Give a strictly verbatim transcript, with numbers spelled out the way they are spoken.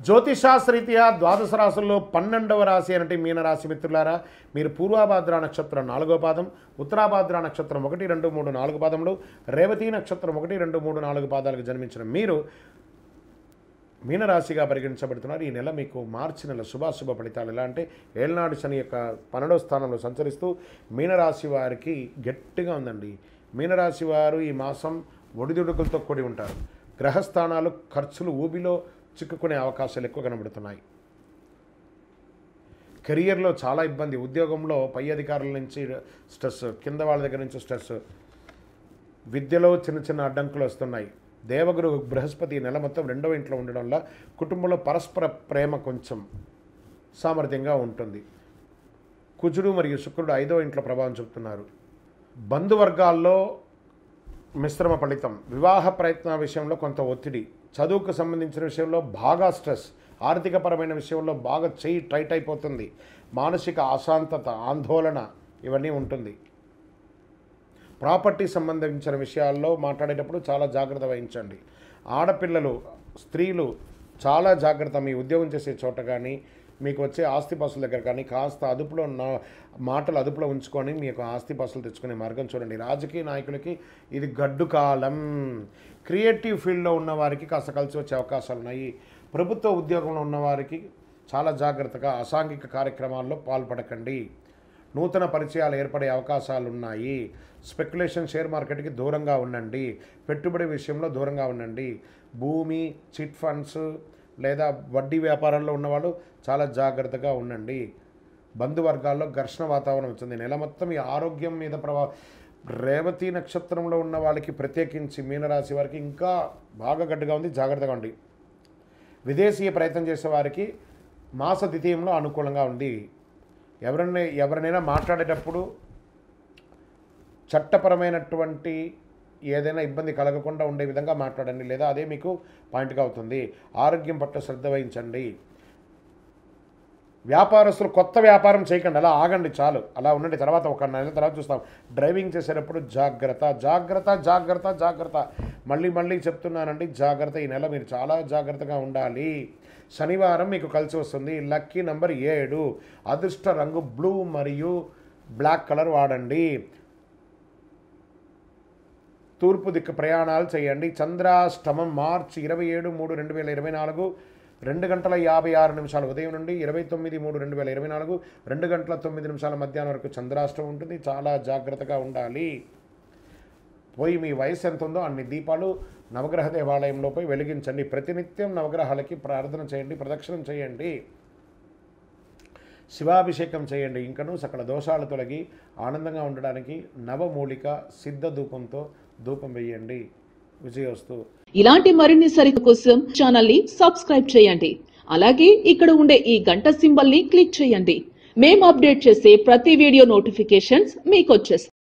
జ్యోతిషాస్త్రీత్యా ద్వాదశ రాశుల్లో పన్నెండవ రాశి అంటే మీనరాశి మిత్రులారా, మీరు పూర్వాభాద్ర నక్షత్రం నాలుగో పాదం, ఉత్తరాభాద్ర నక్షత్రం ఒకటి రెండు మూడు నాలుగు పాదములు, రేవతి నక్షత్రం ఒకటి రెండు మూడు నాలుగు పాదాలకు జన్మించిన మీరు మీనరాశిగా పరిగణించబడుతున్నారు. ఈ నెల మీకు మార్చి నెల శుభాశుభ ఫలితాలు ఎలా అంటే, ఏళ్నాడు శని యొక్క పన్నెండవ స్థానంలో సంచరిస్తూ మీనరాశి వారికి గట్టిగా ఉందండి. మీనరాశి వారు ఈ మాసం ఒడిదుడుకులతో కూడి ఉంటారు. గ్రహస్థానాలు ఖర్చులు ఊబిలో చిక్కుకునే అవకాశాలు ఎక్కువ కనబడుతున్నాయి. కెరియర్లో చాలా ఇబ్బంది, ఉద్యోగంలో పై అధికారుల నుంచి స్ట్రెస్, కింద వాళ్ళ దగ్గర నుంచి స్ట్రెస్, విద్యలో చిన్న చిన్న అడ్డంకులు వస్తున్నాయి. దేవగురు బృహస్పతి నెల మొత్తం రెండవ ఇంట్లో ఉండడం వల్ల కుటుంబంలో పరస్పర ప్రేమ కొంచెం సామర్థ్యంగా ఉంటుంది. కుజుడు మరియు శుక్రుడు ఐదవ ఇంట్లో ప్రభావం చూపుతున్నారు. బంధువర్గాల్లో మిశ్రమ ఫలితం, వివాహ ప్రయత్న విషయంలో కొంత ఒత్తిడి, చదువుకు సంబంధించిన విషయంలో బాగా స్ట్రెస్, ఆర్థికపరమైన విషయంలో బాగా చెయ్యి టైట్ అయిపోతుంది, మానసిక అశాంతత, ఆందోళన ఇవన్నీ ఉంటుంది. ప్రాపర్టీ సంబంధించిన విషయాల్లో మాట్లాడేటప్పుడు చాలా జాగ్రత్త వహించండి. ఆడపిల్లలు, స్త్రీలు చాలా జాగ్రత్త. మీ ఉద్యోగం చేసే చోట కానీ, మీకు వచ్చే ఆస్తిపాస్తుల దగ్గర కానీ కాస్త అదుపులో ఉన్న మాటలు అదుపులో ఉంచుకొని మీ యొక్క ఆస్తిపాస్తులు తెచ్చుకునే మార్గం చూడండి. రాజకీయ నాయకులకి ఇది గడ్డు కాలం. క్రియేటివ్ ఫీల్డ్లో ఉన్న వారికి కాస్త కలిసి వచ్చే అవకాశాలు ఉన్నాయి. ప్రభుత్వ ఉద్యోగంలో ఉన్నవారికి చాలా జాగ్రత్తగా అసాంఘిక కార్యక్రమాల్లో పాల్పడకండి. నూతన పరిచయాలు ఏర్పడే అవకాశాలు ఉన్నాయి. స్పెక్యులేషన్, షేర్ మార్కెట్కి దూరంగా ఉండండి. పెట్టుబడి విషయంలో దూరంగా ఉండండి. భూమి, చిట్ ఫండ్స్ లేదా వడ్డీ వ్యాపారాల్లో ఉన్నవాళ్ళు చాలా జాగ్రత్తగా ఉండండి. బంధువర్గాల్లో ఘర్షణ వాతావరణం వచ్చింది. నెల మొత్తం ఈ ఆరోగ్యం మీద ప్రభావం. రేవతి నక్షత్రంలో ఉన్న వాళ్ళకి ప్రత్యేకించి మీనరాశి వారికి ఇంకా బాగా గడ్డుగా ఉంది, జాగ్రత్తగా ఉండి. విదేశీయ ప్రయత్నం చేసే వారికి మాస ద్వితీయంలో అనుకూలంగా ఉంది. ఎవరిని ఎవరినైనా మాట్లాడేటప్పుడు చట్టపరమైనటువంటి ఏదైనా ఇబ్బంది కలగకుండా ఉండే విధంగా మాట్లాడండి, లేదా అదే మీకు పాయింట్గా అవుతుంది. ఆరోగ్యం పట్ల శ్రద్ధ వహించండి. వ్యాపారస్తులు కొత్త వ్యాపారం చేయకండి, అలా ఆగండి, చాలు అలా ఉండండి. తర్వాత ఒక నెల తర్వాత చూస్తాం. డ్రైవింగ్ చేసేటప్పుడు జాగ్రత్త జాగ్రత్త జాగ్రత్త జాగ్రత్త మళ్ళీ మళ్ళీ చెప్తున్నానండి, జాగ్రత్త. ఈ నెల మీరు చాలా జాగ్రత్తగా ఉండాలి. శనివారం మీకు కలిసి వస్తుంది. లక్కీ నంబర్ ఏడు, అదృష్ట రంగు బ్లూ మరియు బ్లాక్ కలర్ వాడండి. తూర్పు దిక్కు ప్రయాణాలు చేయండి. చంద్రాష్టమం మార్చి ఇరవై ఏడు మూడు రెండు వేల ఇరవై నాలుగు రెండు గంటల యాభై ఆరు నిమిషాలు ఉదయం నుండి ఇరవై తొమ్మిది మూడు రెండు వేల ఇరవై నాలుగు రెండు గంటల తొమ్మిది నిమిషాల మధ్యాహ్నం వరకు చంద్రాష్టమం ఉంటుంది. చాలా జాగ్రత్తగా ఉండాలి. పోయి మీ వయసు ఎంత ఉందో అన్ని దీపాలు నవగ్రహ దేవాలయంలో పోయి వెలిగించండి. ప్రతినిత్యం నవగ్రహాలకి ప్రార్థన చేయండి, ప్రదక్షిణం చేయండి, శివాభిషేకం చేయండి. ఇంకనూ సకల దోషాలు తొలగి ఆనందంగా ఉండడానికి నవమూలిక సిద్ధ ధూపంతో ధూపం వేయండి. విజయోస్తు. ఇలాంటి మరిన్ని సరిత కోసం ఛానల్ ని సబ్స్క్రైబ్ చేయండి. అలాగే ఇక్కడ ఉండే ఈ గంట సింబల్ ని క్లిక్ చేయండి. మేము అప్డేట్ చేసే ప్రతి వీడియో నోటిఫికేషన్స్ మీకు వచ్చేస్తాయి.